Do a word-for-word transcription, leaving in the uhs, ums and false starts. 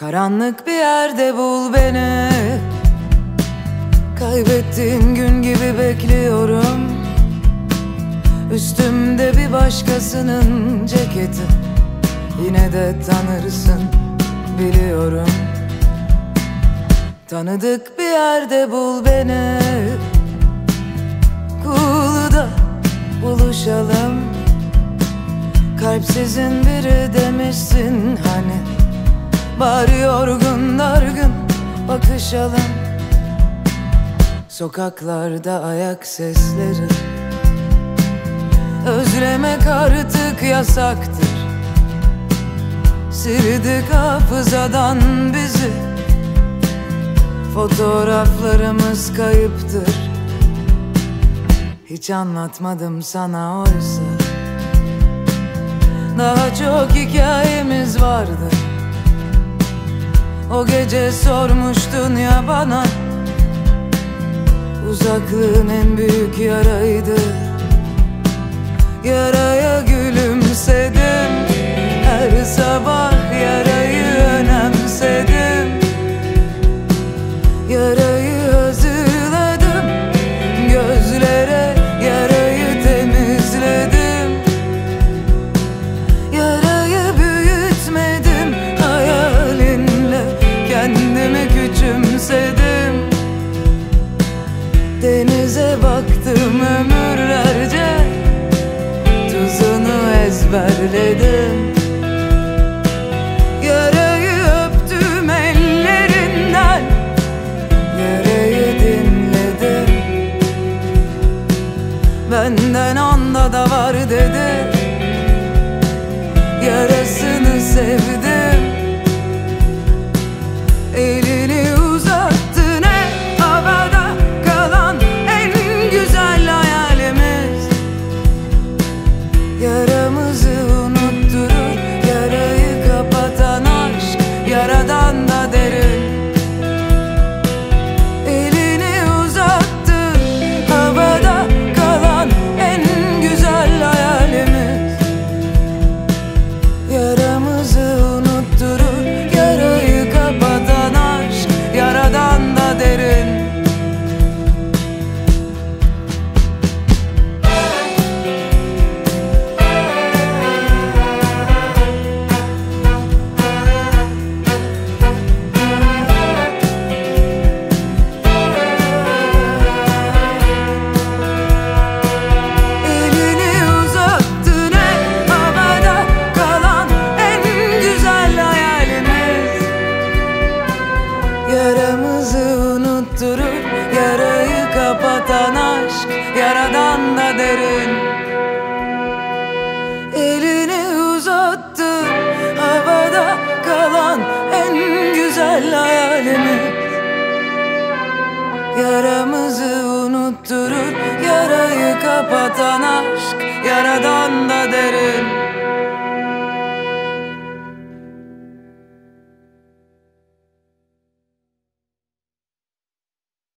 Karanlık bir yerde bul beni. Kaybettiğin gün gibi bekliyorum. Üstümde bir başkasının ceketi. Yine de tanırsın biliyorum. Tanıdık bir yerde bul beni. Kulu'da buluşalım. Kalpsizin biri demişsin hani. Bari yorgun dargın bakışalım. Sokaklarda ayak sesleri. Özlemek artık yasaktır. Sildik hafızadan bizi. Fotoğraflarımız kayıptır. Hiç anlatmadım sana oysa. Daha çok hikayemiz vardı. O gece sormuştun ya bana. Uzaklığın en büyük yaraydı. Yaraya gülümsedim her sabah.